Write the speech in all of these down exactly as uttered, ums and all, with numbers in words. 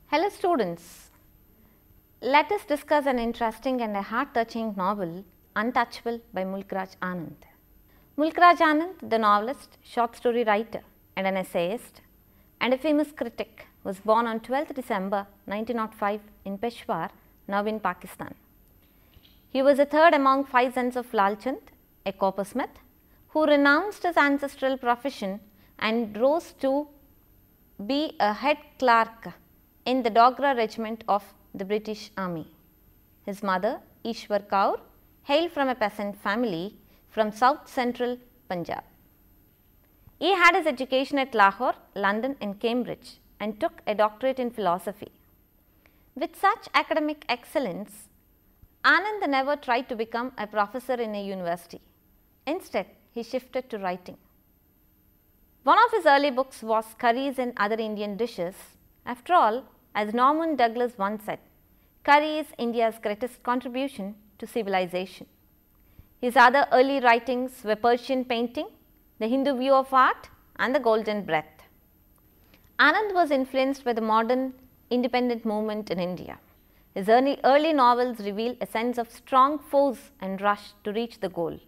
Hello students, let us discuss an interesting and a heart-touching novel, Untouchable by Mulk Raj Anand. Mulk Raj Anand, the novelist, short story writer and an essayist and a famous critic, was born on twelfth December nineteen oh five in Peshawar, now in Pakistan. He was the third among five sons of Lal Chand, a coppersmith, who renounced his ancestral profession and rose to be a head clerk in the Dogra regiment of the British Army. His mother, Ishwar Kaur, hailed from a peasant family from south central Punjab. He had his education at Lahore, London and Cambridge and took a doctorate in philosophy. With such academic excellence, Anand never tried to become a professor in a university. Instead, he shifted to writing. One of his early books was Curries and Other Indian Dishes. After all, as Norman Douglas once said, curry is India's greatest contribution to civilization. His other early writings were Persian painting, the Hindu view of art and the golden breath. Anand was influenced by the modern independent movement in India. His early, early novels reveal a sense of strong force and rush to reach the goal.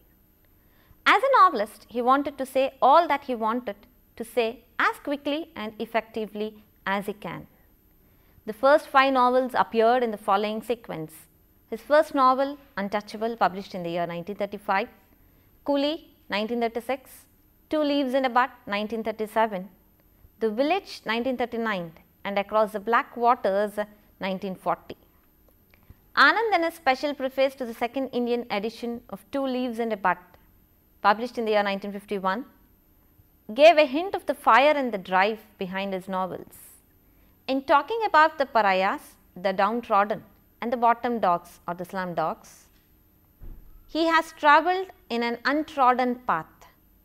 As a novelist, he wanted to say all that he wanted to say as quickly and effectively as he can. The first five novels appeared in the following sequence: his first novel, Untouchable, published in the year nineteen thirty-five, Coolie, nineteen thirty-six, Two Leaves in a Bud, nineteen thirty-seven, The Village, nineteen thirty-nine, and Across the Black Waters, nineteen forty. Anand, in a special preface to the second Indian edition of Two Leaves in a Bud, published in the year nineteen fifty-one, gave a hint of the fire and the drive behind his novels. In talking about the pariahs, the downtrodden and the bottom dogs or the slum dogs, he has travelled in an untrodden path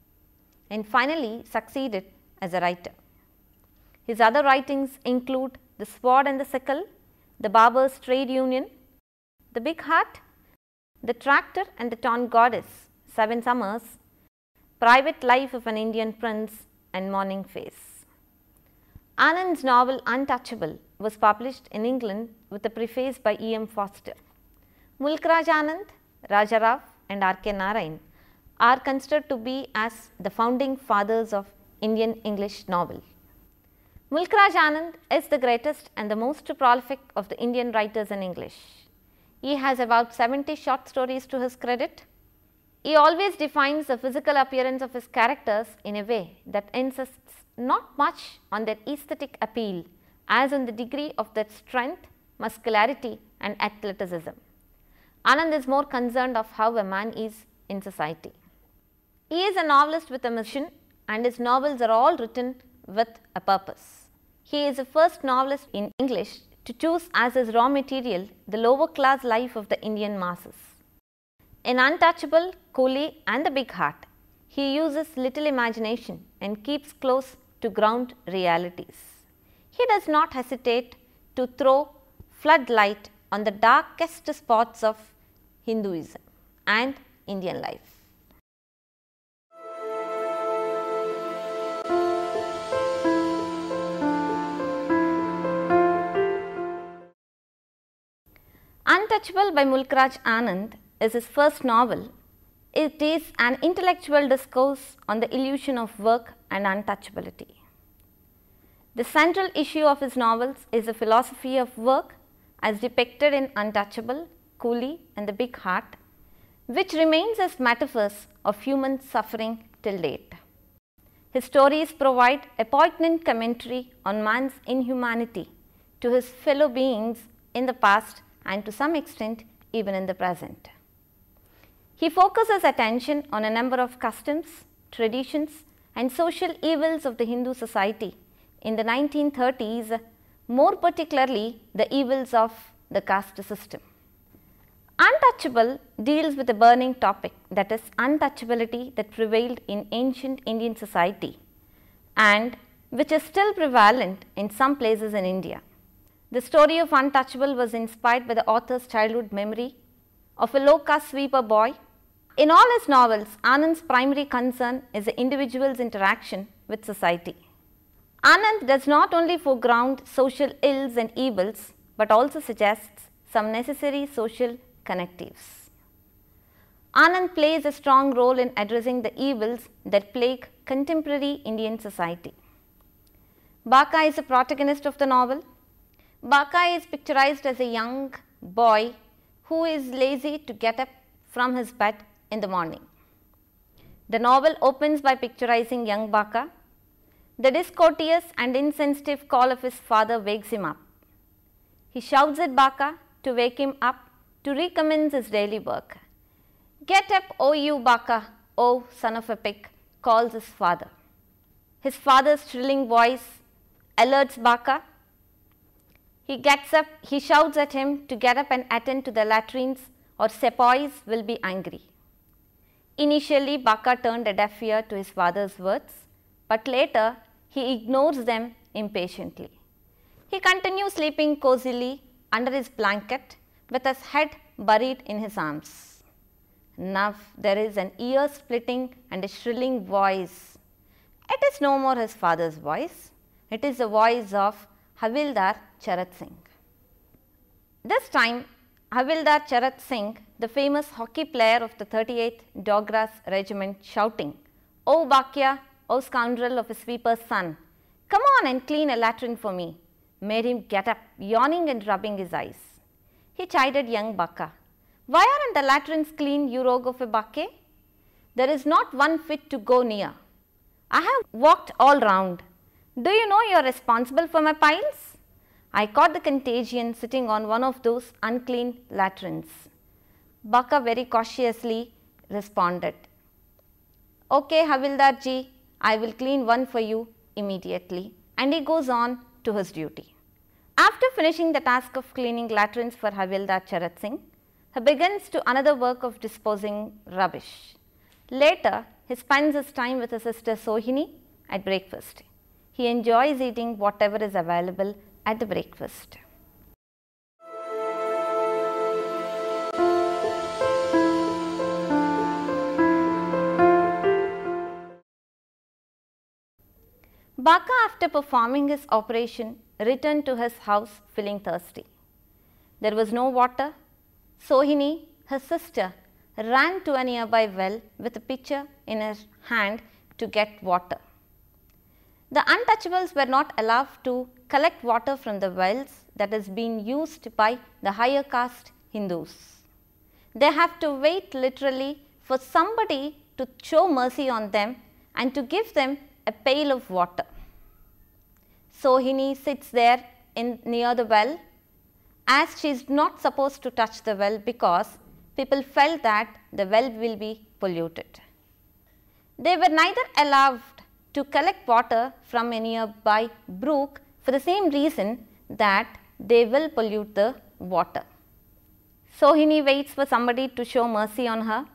and finally succeeded as a writer. His other writings include The Sword and the Sickle, The Barber's Trade Union, The Big Heart, The Tractor and the Torn Goddess, Seven Summers, Private Life of an Indian Prince and Morning Face. Anand's novel Untouchable was published in England with a preface by E M Foster. Mulk Raj Anand, Raja Rao and R K Narayan are considered to be as the founding fathers of Indian English novel. Mulk Raj Anand is the greatest and the most prolific of the Indian writers in English. He has about seventy short stories to his credit. He always defines the physical appearance of his characters in a way that insists not much on their aesthetic appeal as on the degree of their strength, muscularity and athleticism. Anand is more concerned of how a man is in society. He is a novelist with a mission and his novels are all written with a purpose. He is the first novelist in English to choose as his raw material the lower class life of the Indian masses. In Untouchable, Coolie and The Big Heart, he uses little imagination and keeps close to ground realities. He does not hesitate to throw floodlight on the darkest spots of Hinduism and Indian life. Untouchable by Mulk Raj Anand is his first novel. It is an intellectual discourse on the illusion of work and untouchability. The central issue of his novels is the philosophy of work as depicted in Untouchable, Coolie and The Big Heart, which remains as metaphors of human suffering till date. His stories provide a poignant commentary on man's inhumanity to his fellow beings in the past and to some extent even in the present. He focuses attention on a number of customs, traditions and social evils of the Hindu society in the nineteen thirties, more particularly the evils of the caste system. Untouchable deals with a burning topic, that is untouchability that prevailed in ancient Indian society and which is still prevalent in some places in India. The story of Untouchable was inspired by the author's childhood memory of a low caste sweeper boy. In all his novels, Anand's primary concern is the individual's interaction with society. Anand does not only foreground social ills and evils, but also suggests some necessary social connectives. Anand plays a strong role in addressing the evils that plague contemporary Indian society. Baka is the protagonist of the novel. Baka is picturized as a young boy who is lazy to get up from his bed in the morning. The novel opens by picturizing young Baka. The discourteous and insensitive call of his father wakes him up. He shouts at Baka to wake him up to recommence his daily work. "Get up, O you Baka, O son of a pig," calls his father. His father's shrilling voice alerts Baka. He gets up, he shouts at him to get up and attend to the latrines or sepoys will be angry. Initially, Baka turned a deaf ear to his father's words, but later he ignores them impatiently. He continues sleeping cozily under his blanket with his head buried in his arms. Now there is an ear splitting and a shrilling voice. It is no more his father's voice, it is the voice of Havildar Charat Singh. This time Havildar Charat Singh, the famous hockey player of the thirty-eighth Dogras Regiment, shouting, "O Bakya, O scoundrel of a sweeper's son, come on and clean a latrine for me," made him get up, yawning and rubbing his eyes. He chided young Baka. "Why aren't the latrines clean, you rogue of a Bake? There is not one fit to go near. I have walked all round. Do you know you are responsible for my piles? I caught the contagion sitting on one of those unclean latrines." Baka very cautiously responded, "Okay, Havildar ji, I will clean one for you immediately," and he goes on to his duty. After finishing the task of cleaning latrines for Havildar Charat Singh, he begins to another work of disposing rubbish. Later, he spends his time with his sister Sohini at breakfast. He enjoys eating whatever is available at the breakfast. Baka, after performing his operation, returned to his house feeling thirsty. There was no water. Sohini, his sister, ran to a nearby well with a pitcher in her hand to get water. The untouchables were not allowed to collect water from the wells that is being used by the higher caste Hindus. They have to wait literally for somebody to show mercy on them and to give them a pail of water. Sohini sits there in near the well, as she is not supposed to touch the well because people felt that the well will be polluted. They were neither allowed to collect water from a nearby brook for the same reason that they will pollute the water. Sohini waits for somebody to show mercy on her.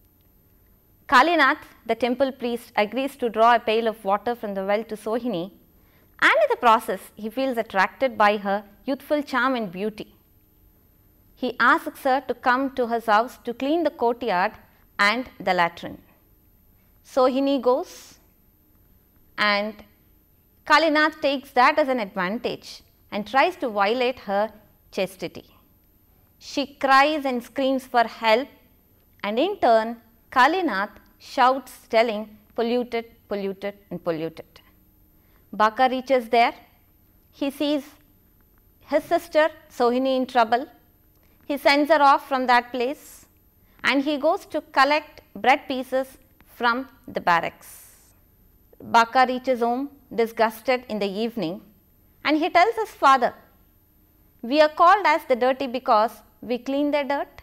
Kalinath, the temple priest, agrees to draw a pail of water from the well to Sohini, and in the process he feels attracted by her youthful charm and beauty. He asks her to come to his house to clean the courtyard and the latrine. Sohini goes, and Kalinath takes that as an advantage and tries to violate her chastity. She cries and screams for help, and in turn Kalinath shouts telling polluted, polluted and polluted. Baka reaches there. He sees his sister Sohini in trouble. He sends her off from that place and he goes to collect bread pieces from the barracks. Baka reaches home disgusted in the evening and he tells his father, "We are called as the dirty because we clean their dirt."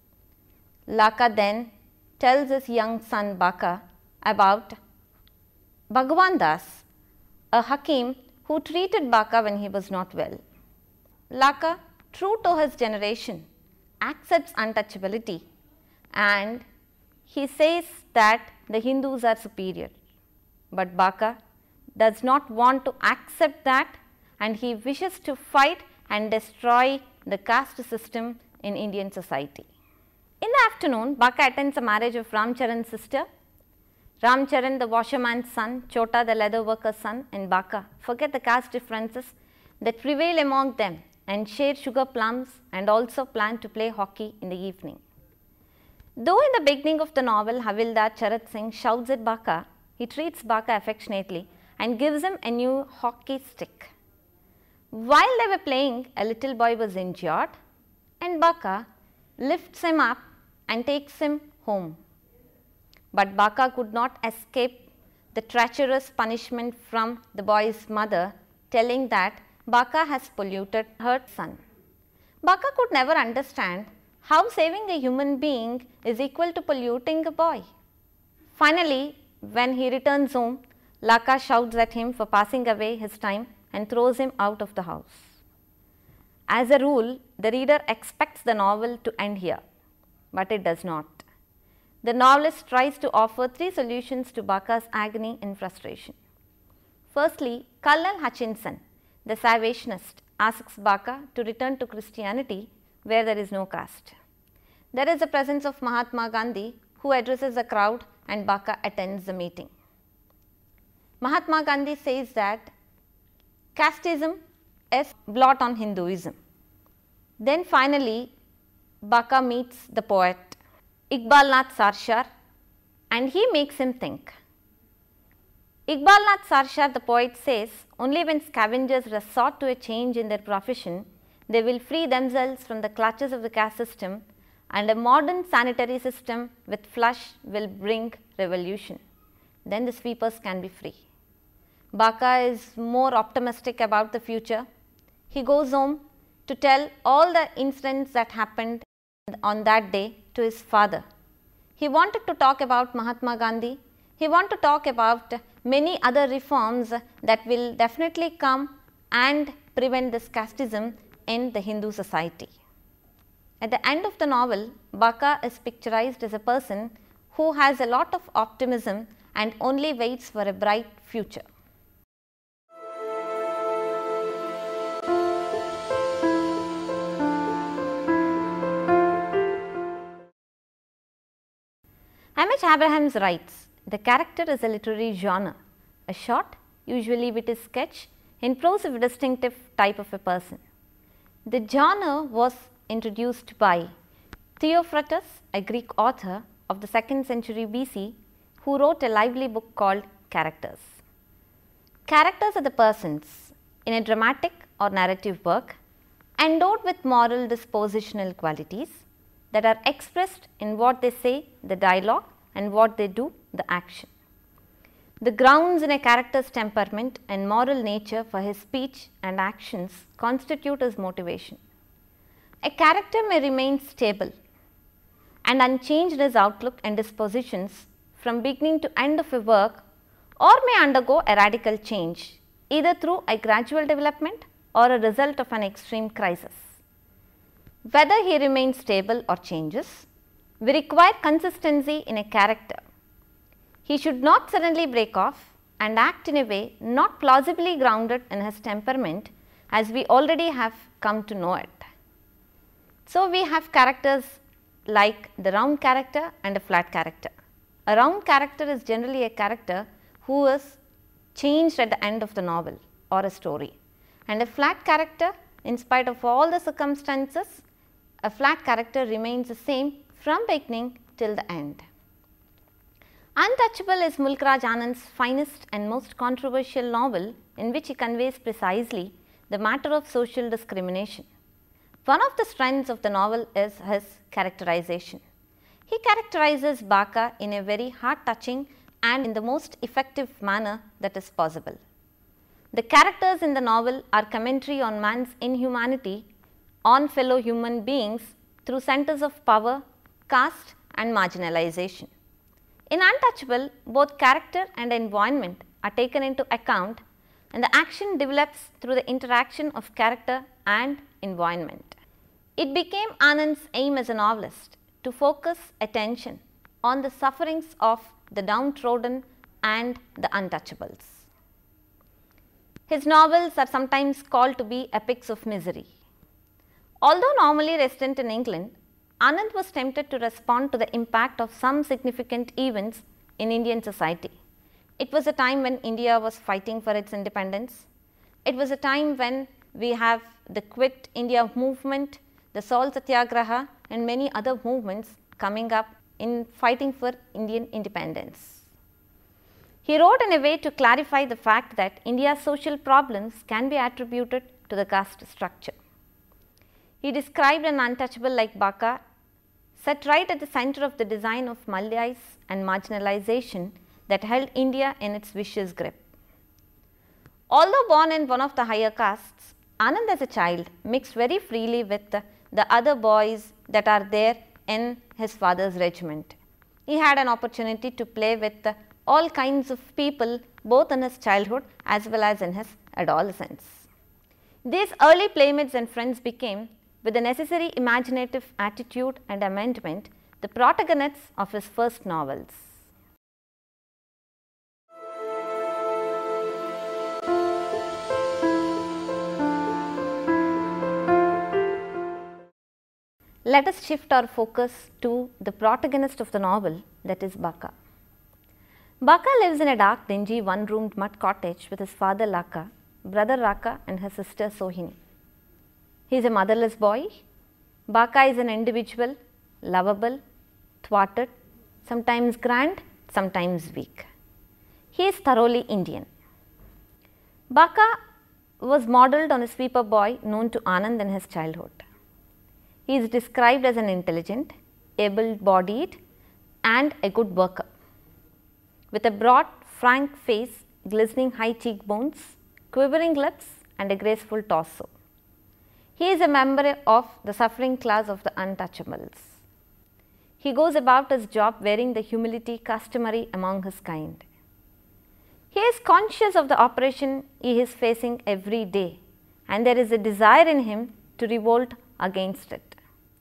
Laka then tells his young son Baka about Bhagwan Das, a Hakim who treated Baka when he was not well. Laka, true to his generation, accepts untouchability and he says that the Hindus are superior. But Baka does not want to accept that and he wishes to fight and destroy the caste system in Indian society. In the afternoon, Baka attends the marriage of Ramcharan's sister. Ramcharan, the washerman's son, Chota, the leather worker's son, and Baka forget the caste differences that prevail among them and share sugar plums and also plan to play hockey in the evening. Though in the beginning of the novel, Havildar Charat Singh shouts at Baka, he treats Baka affectionately and gives him a new hockey stick. While they were playing, a little boy was injured and Baka lifts him up and takes him home. But Baka could not escape the treacherous punishment from the boy's mother, telling that Baka has polluted her son. Baka could never understand how saving a human being is equal to polluting a boy. Finally, when he returns home, Laka shouts at him for passing away his time and throws him out of the house. As a rule, the reader expects the novel to end here, but it does not. The novelist tries to offer three solutions to Baka's agony and frustration. Firstly, Colonel Hutchinson, the Salvationist, asks Baka to return to Christianity where there is no caste. There is the presence of Mahatma Gandhi, who addresses a crowd, and Baka attends the meeting. Mahatma Gandhi says that casteism is blot on Hinduism. Then finally, Baka meets the poet Iqbal Nath Sarshar and he makes him think. Iqbal Nath Sarshar, the poet, says only when scavengers resort to a change in their profession, they will free themselves from the clutches of the caste system, and a modern sanitary system with flush will bring revolution. Then the sweepers can be free. Baka is more optimistic about the future. He goes home to tell all the incidents that happened on that day to his father. He wanted to talk about Mahatma Gandhi. He wanted to talk about many other reforms that will definitely come and prevent this casteism in the Hindu society. At the end of the novel, Baka is picturized as a person who has a lot of optimism and only waits for a bright future. M H Abrahams writes, the character is a literary genre, a short, usually witty sketch in prose of a distinctive type of a person. The genre was introduced by Theophrastus, a Greek author of the second century B C, who wrote a lively book called Characters. Characters are the persons in a dramatic or narrative work endowed with moral dispositional qualities that are expressed in what they say, the dialogue, and what they do, the action. The grounds in a character's temperament and moral nature for his speech and actions constitute his motivation. A character may remain stable and unchanged in his outlook and dispositions from beginning to end of a work, or may undergo a radical change either through a gradual development or a result of an extreme crisis. Whether he remains stable or changes, we require consistency in a character. He should not suddenly break off and act in a way not plausibly grounded in his temperament, as we already have come to know it. So, we have characters like the round character and a flat character. A round character is generally a character who is changed at the end of the novel or a story, and a flat character, in spite of all the circumstances, a flat character remains the same from beginning till the end. Untouchable is Mulk Raj Anand's finest and most controversial novel, in which he conveys precisely the matter of social discrimination. One of the strengths of the novel is his characterization. He characterizes Baka in a very heart-touching and in the most effective manner that is possible. The characters in the novel are commentary on man's inhumanity on fellow human beings through centers of power, caste, and marginalization. In Untouchable, both character and environment are taken into account, and the action develops through the interaction of character and environment. It became Anand's aim as a novelist to focus attention on the sufferings of the downtrodden and the untouchables. His novels are sometimes called to be epics of misery. Although normally resident in England, Anand was tempted to respond to the impact of some significant events in Indian society. It was a time when India was fighting for its independence. It was a time when we have the Quit India movement, the Salt Satyagraha and many other movements coming up in fighting for Indian independence. He wrote in a way to clarify the fact that India's social problems can be attributed to the caste structure. He described an untouchable like Baka, set right at the center of the design of Malayas and marginalization that held India in its vicious grip. Although born in one of the higher castes, Anand as a child mixed very freely with the, the other boys that are there in his father's regiment. He had an opportunity to play with the, all kinds of people both in his childhood as well as in his adolescence. These early playmates and friends became, with the necessary imaginative attitude and amendment, the protagonists of his first novels. Let us shift our focus to the protagonist of the novel, that is Baka. Baka lives in a dark, dingy, one-roomed mud cottage with his father Laka, brother Raka and her sister Sohini. He is a motherless boy. Baka is an individual, lovable, thwarted, sometimes grand, sometimes weak. He is thoroughly Indian. Baka was modelled on a sweeper boy known to Anand in his childhood. He is described as an intelligent, able-bodied and a good worker. With a broad, frank face, glistening high cheekbones, quivering lips and a graceful torso. He is a member of the suffering class of the untouchables. He goes about his job wearing the humility customary among his kind. He is conscious of the oppression he is facing every day, and there is a desire in him to revolt against it.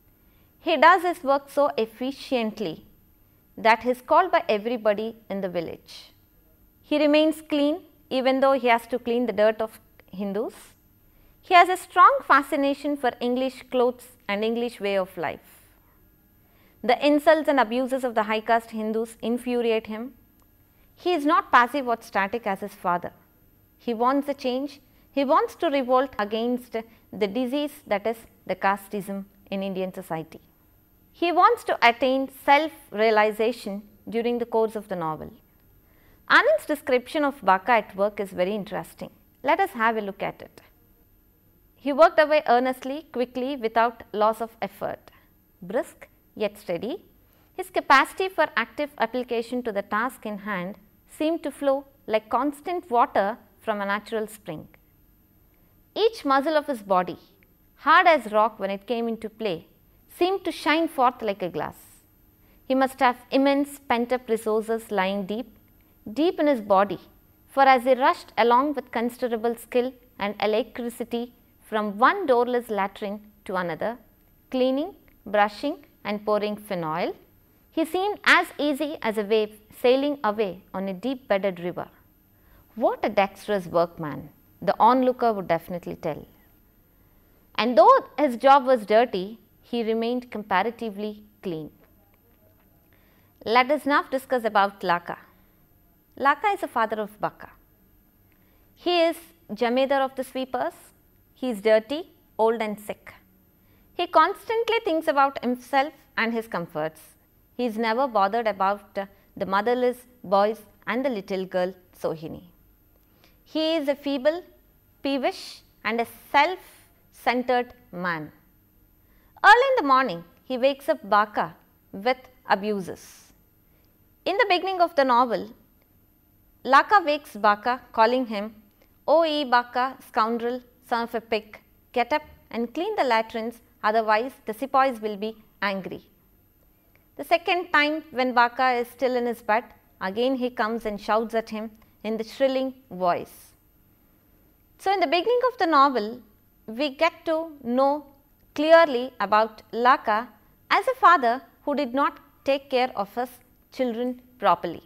He does his work so efficiently that he is called by everybody in the village. He remains clean even though he has to clean the dirt of Hindus. He has a strong fascination for English clothes and English way of life. The insults and abuses of the high caste Hindus infuriate him. He is not passive or static as his father. He wants a change. He wants to revolt against the disease that is the casteism in Indian society. He wants to attain self-realization during the course of the novel. Anand's description of Baka at work is very interesting. Let us have a look at it. He worked away earnestly, quickly, without loss of effort. Brisk yet steady, his capacity for active application to the task in hand seemed to flow like constant water from a natural spring. Each muscle of his body, hard as rock when it came into play, seemed to shine forth like a glass. He must have immense pent-up resources lying deep, deep in his body, for as he rushed along with considerable skill and alacrity from one doorless latrine to another, cleaning, brushing and pouring phenol, he seemed as easy as a wave sailing away on a deep bedded river. What a dexterous workman, the onlooker would definitely tell. And though his job was dirty, he remained comparatively clean. Let us now discuss about Laka. Laka is the father of Baka. He is Jamedar of the sweepers. He is dirty, old and sick. He constantly thinks about himself and his comforts. He is never bothered about uh, the motherless boys and the little girl Sohini. He is a feeble, peevish and a self-centered man. Early in the morning, he wakes up Baka with abuses. In the beginning of the novel, Laka wakes Baka calling him, "O ye Baka, scoundrel, son of a pig, get up and clean the latrines, otherwise the sepoys will be angry." The second time when Baka is still in his bed, again he comes and shouts at him in the shrilling voice. So, in the beginning of the novel, we get to know clearly about Laka as a father who did not take care of his children properly.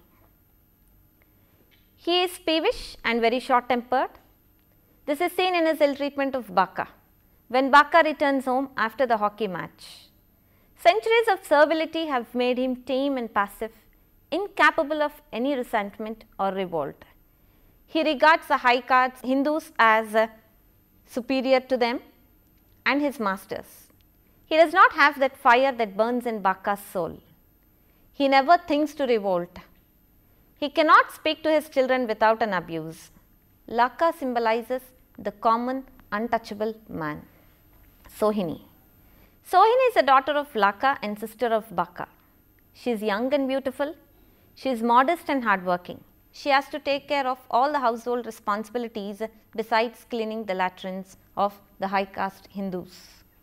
He is peevish and very short tempered. This is seen in his ill treatment of Baka when Baka returns home after the hockey match. Centuries of servility have made him tame and passive, incapable of any resentment or revolt. He regards the high caste Hindus as uh, superior to them and his masters. He does not have that fire that burns in Baka's soul. He never thinks to revolt. He cannot speak to his children without an abuse. Laka symbolizes the common untouchable man. Sohini. Sohini is the daughter of Laka and sister of Baka. She is young and beautiful. She is modest and hardworking. She has to take care of all the household responsibilities besides cleaning the latrines of the high caste Hindus.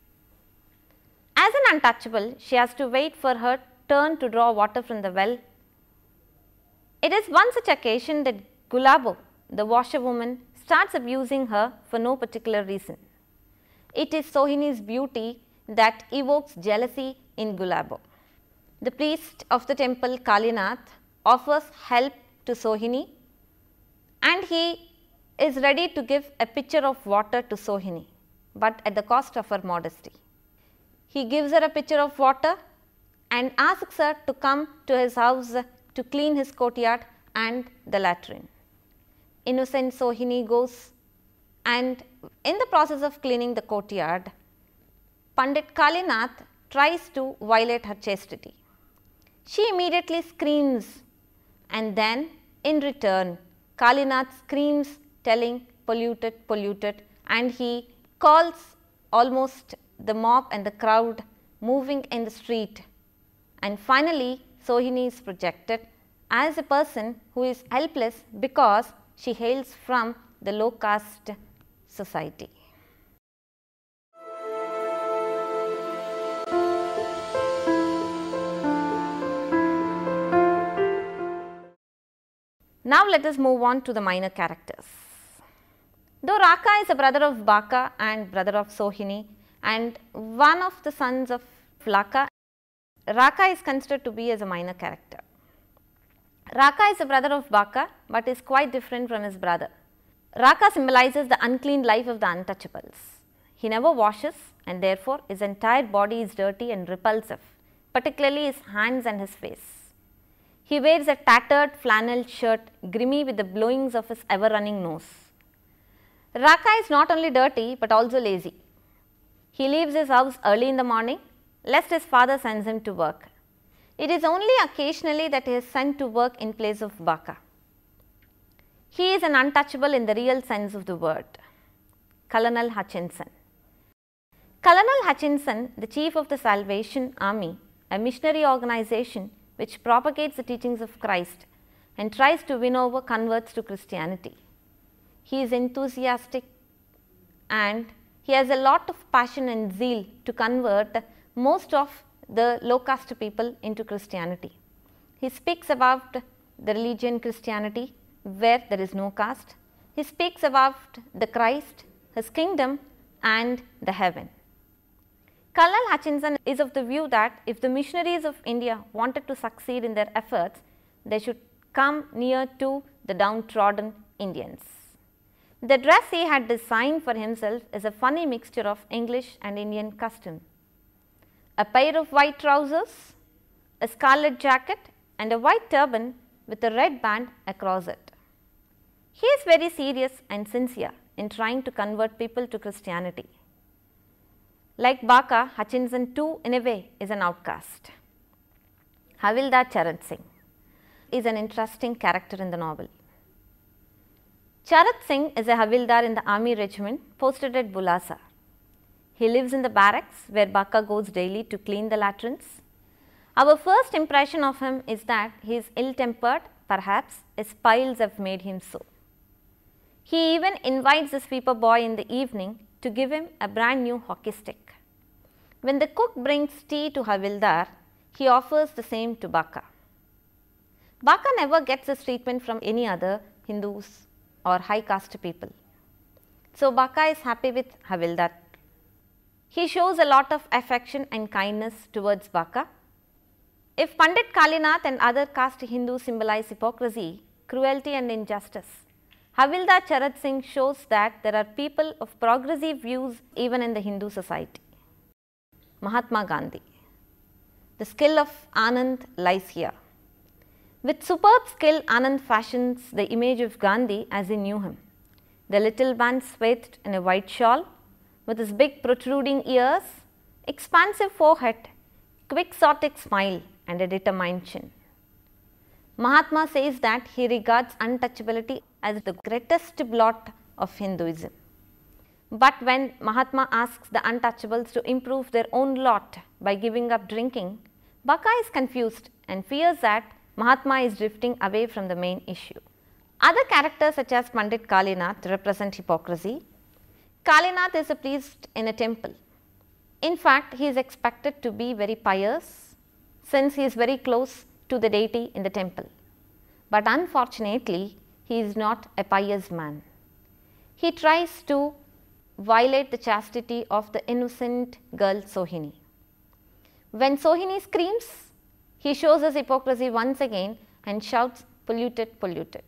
As an untouchable, she has to wait for her turn to draw water from the well. It is one such occasion that Gulabo, the washerwoman, starts abusing her for no particular reason. It is Sohini's beauty that evokes jealousy in Gulabo. The priest of the temple Kalinath offers help to Sohini and he is ready to give a pitcher of water to Sohini, but at the cost of her modesty. He gives her a pitcher of water and asks her to come to his house to clean his courtyard and the latrine. Innocent Sohini goes, and in the process of cleaning the courtyard, Pandit Kalinath tries to violate her chastity. She immediately screams, and then in return Kalinath screams telling polluted, polluted, and he calls almost the mob and the crowd moving in the street, and finally Sohini is projected as a person who is helpless because she hails from the low caste society. Now let us move on to the minor characters. Though Raka is a brother of Baka and brother of Sohini and one of the sons of Laka, Raka is considered to be as a minor character. Raka is a brother of Baka but is quite different from his brother. Raka symbolizes the unclean life of the untouchables. He never washes and therefore his entire body is dirty and repulsive, particularly his hands and his face. He wears a tattered flannel shirt, grimy with the blowings of his ever running nose. Raka is not only dirty but also lazy. He leaves his house early in the morning lest his father sends him to work. It is only occasionally that he is sent to work in place of Baka. He is an untouchable in the real sense of the word. Colonel Hutchinson. Colonel Hutchinson, the chief of the Salvation Army, a missionary organization which propagates the teachings of Christ and tries to win over converts to Christianity. He is enthusiastic and he has a lot of passion and zeal to convert most of the low caste people into Christianity. He speaks about the religion Christianity where there is no caste. He speaks about the Christ, his kingdom and the heaven. Colonel Hutchinson is of the view that if the missionaries of India wanted to succeed in their efforts, they should come near to the downtrodden Indians. The dress he had designed for himself is a funny mixture of English and Indian custom. A pair of white trousers, a scarlet jacket and a white turban with a red band across it. He is very serious and sincere in trying to convert people to Christianity. Like Baka, Hutchinson too in a way is an outcast. Havildar Charat Singh is an interesting character in the novel. Charat Singh is a Havildar in the army regiment posted at Bulasa. He lives in the barracks where Baka goes daily to clean the latrines. Our first impression of him is that he is ill-tempered, perhaps his piles have made him so. He even invites the sweeper boy in the evening to give him a brand new hockey stick. When the cook brings tea to Havildar, he offers the same to Baka. Baka never gets this treatment from any other Hindus or high caste people. So Baka is happy with Havildar. He shows a lot of affection and kindness towards Baka. If Pandit Kalinath and other caste Hindus symbolize hypocrisy, cruelty and injustice, Havildar Charat Singh shows that there are people of progressive views even in the Hindu society. Mahatma Gandhi. The skill of Anand lies here. With superb skill, Anand fashions the image of Gandhi as he knew him. The little man swathed in a white shawl, with his big protruding ears, expansive forehead, quixotic smile and a determined chin. Mahatma says that he regards untouchability as the greatest blot of Hinduism. But when Mahatma asks the untouchables to improve their own lot by giving up drinking, Baka is confused and fears that Mahatma is drifting away from the main issue. Other characters such as Pandit Kalinath represent hypocrisy. Kalinath is a priest in a temple. In fact, he is expected to be very pious since he is very close to the deity in the temple. But unfortunately, he is not a pious man. He tries to violate the chastity of the innocent girl Sohini. When Sohini screams, he shows his hypocrisy once again and shouts, polluted, polluted.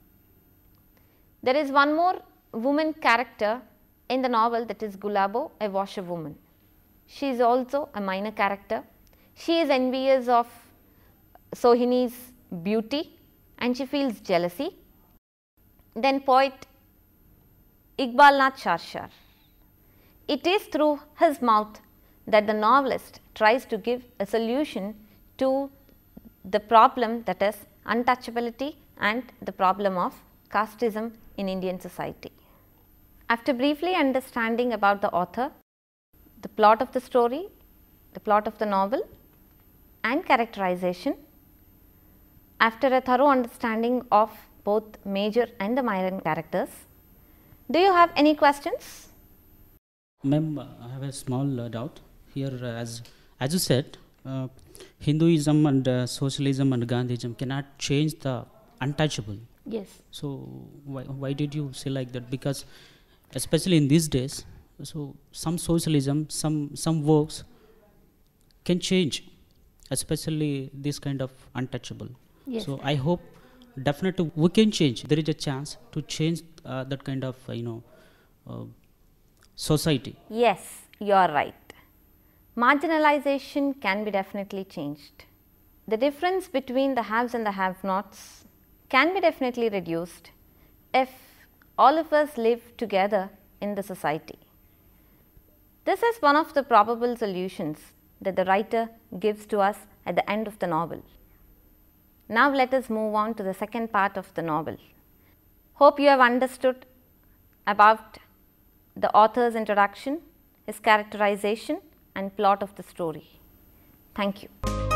There is one more woman character in the novel, that is Gulabo, a washerwoman. She is also a minor character. She is envious of Sohini's beauty and she feels jealousy. Then poet Iqbal Nath Sharshar. It is through his mouth that the novelist tries to give a solution to the problem, that is untouchability and the problem of casteism in Indian society. After briefly understanding about the author, the plot of the story, the plot of the novel and characterization, after a thorough understanding of both major and the minor characters, do you have any questions? Ma'am, I have a small uh, doubt here. Uh, as as you said, uh, Hinduism and uh, socialism and Gandhism cannot change the untouchable. Yes. So why why did you say like that? Because especially in these days, so some socialism, some some works can change, especially this kind of untouchable. Yes. So I hope definitely we can change. There is a chance to change uh, that kind of uh, you know uh, society. Yes, you are right. Marginalization can be definitely changed. The difference between the haves and the have-nots can be definitely reduced if all of us live together in the society. This is one of the probable solutions that the writer gives to us at the end of the novel. Now let us move on to the second part of the novel. Hope you have understood about the author's introduction, his characterization and plot of the story. Thank you.